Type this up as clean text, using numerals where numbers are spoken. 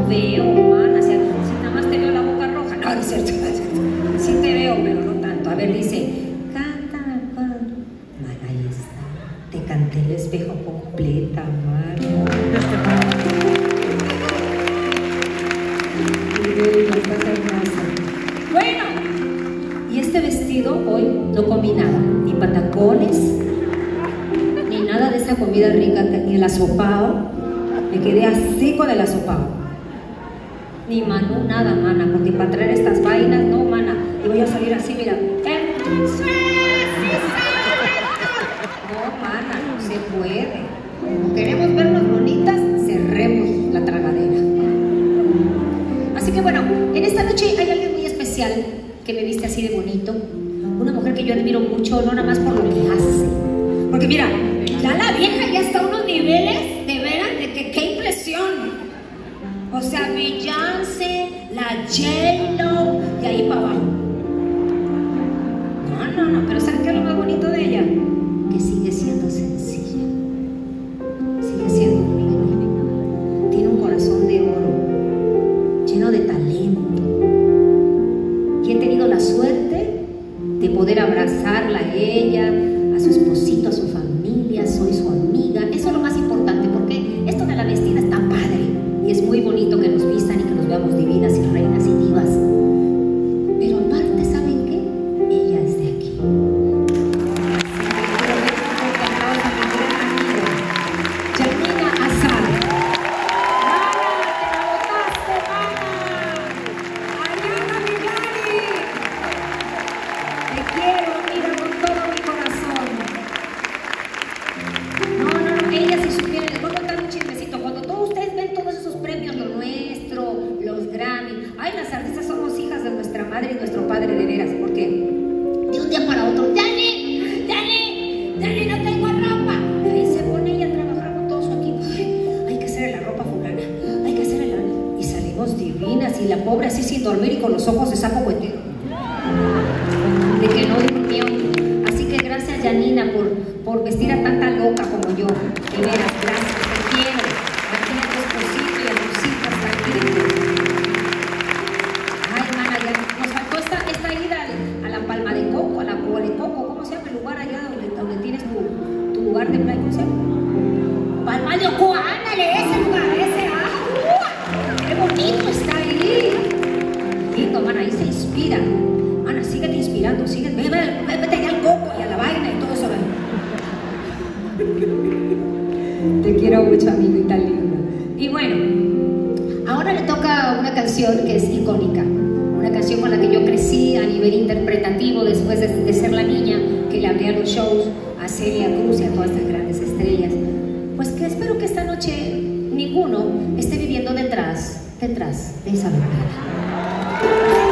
veo, mana, si nada más te veo la boca roja. No, no es cierto, no es cierto. Sí te veo, pero no tanto. A ver, dice, cántame, mana, ahí está. Te canté el espejo completa, mana. Bueno, y este vestido hoy no comí nada, ni patacones, ni nada de esa comida rica, ni el asopao. Me quedé así con el asopao. Ni manú, nada, mana, porque para traer estas vainas, no, mana. Y voy a salir así, mira. No, mana, no se puede. Como queremos vernos bonitas, cerremos la tragadera. Así que bueno, en esta noche hay alguien muy especial que me viste así de bonito. Una mujer que yo admiro mucho, no nada más por lo que hace. Porque mira, ya la vieja ya está a unos niveles de veras de que qué impresión. O sea, Beyoncé, la J-Lo y ahí para abajo. No, pero ¿sabes qué es lo más bonito de ella? Que sigue siendo sencilla. Sigue siendo humilde. Tiene un corazón de oro, lleno de talento. Y he tenido la suerte de poder abrazarla a ella, a su esposito, a su familia, soy su amiga. Eso es lo más importante, porque esto de la vestida está padre y es muy bonito que nos vistan y que nos veamos divinas y reinas y divas. Pero aparte, ¿saben qué? Ella es de aquí. Yanina Azar. ¡Mana, te la botaste, mana! ¡Ariana Villani! Te quiero, mira, con todo mi corazón. No, ella si supiera, les voy a contar un chismecito. Cuando todos ustedes ven todos esos premios, lo nuestro, los Grammy, ay, las artistas somos hijas de nuestra madre y nuestro padre de veras, porque de un día para otro, Dani, no tengo ropa. Y ahí se pone ella a trabajar con todo su equipo. Ay, hay que hacerle la ropa fulana, hay que hacerle la... Y salimos divinas, y la pobre así sin dormir y con los ojos de sapo cuetero. De que no durmió. Así que gracias, Yanina, por vestir a tanta loca como yo. De veras, gracias, te quiero. Aquí a tu esposito y a tus hijas también. Ay, mana, ya nos faltó esta ida a la Palma de Coco, a la Cuba de Coco. ¿Cómo se llama el lugar allá donde tienes tu lugar de playa? ¿Cómo se llama? Palma de Coco, ándale, ese lugar, ese. ¡Qué bonito está ahí! Lindo, mana, ahí se inspira. Ana, síguete inspirando, vete allá al coco y a la vaina y todo eso. Te quiero mucho, amiguita linda. Y bueno, ahora le toca una canción que es icónica. Una canción con la que yo crecí a nivel interpretativo después de ser la niña que le abría los shows a Celia Cruz y a todas estas grandes estrellas. Pues que espero que esta noche ninguno esté viviendo detrás de esa verdad.